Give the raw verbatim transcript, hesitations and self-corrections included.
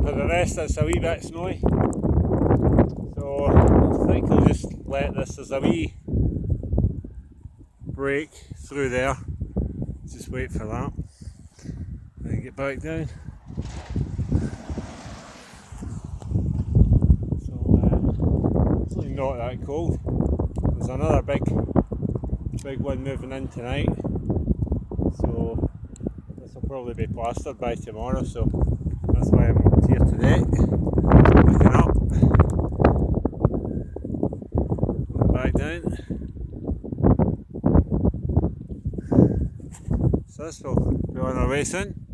for the rest it's a wee bit snowy. So I think I'll just let this, there's a wee break through there. Just wait for that. Then get back down. So uh, it's really not that cold. There's another big big one moving in tonight. So this will probably be plastered by tomorrow, so that's why I'm up here today. Looking up. Going back down. So this will be on our way soon.